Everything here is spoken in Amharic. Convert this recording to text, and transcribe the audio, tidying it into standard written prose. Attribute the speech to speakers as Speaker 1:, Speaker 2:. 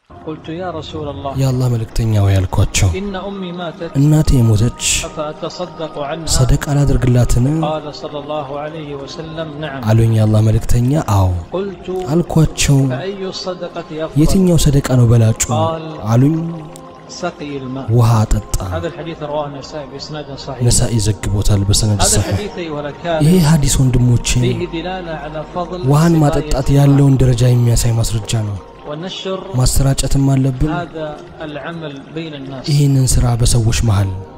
Speaker 1: قلت يا رسول الله
Speaker 2: يا الله ملكتنيا ويالكواتشو
Speaker 1: إن أمي ماتت
Speaker 2: እናቴ ሞተች
Speaker 1: أفأتصدق عنها
Speaker 2: صدق አላደርግላትን
Speaker 1: قال صلى الله عليه وسلم نعم
Speaker 2: አሉኝ يا الله ملكتኛ አዎ
Speaker 1: قلت
Speaker 2: አልኳቸው
Speaker 1: فأي الصدقة أفضل
Speaker 2: የትኛው ሰደቃ ነው በላጩ አሉኝ
Speaker 1: سقي الماء
Speaker 2: ውሃ ጠጣ
Speaker 1: هذا الحديث رواه النسائي بإسناد صحيح
Speaker 2: ነሳኢ ዘግቦታል በሰነድ
Speaker 1: هذا
Speaker 2: صحيح
Speaker 1: الحديث ولكان
Speaker 2: ይሄ ሐዲስ ወንድሞቼ
Speaker 1: فيه دلالة على فضل
Speaker 2: ውሃን ማጠጣት ያለውን ደረጃ የሚያሳይ ማስረጃ ነው
Speaker 1: والنشر
Speaker 2: ማሰራጨትም አለብን
Speaker 1: هذا العمل بين الناس
Speaker 2: ይሄንን ስራ በሰዎች መሃል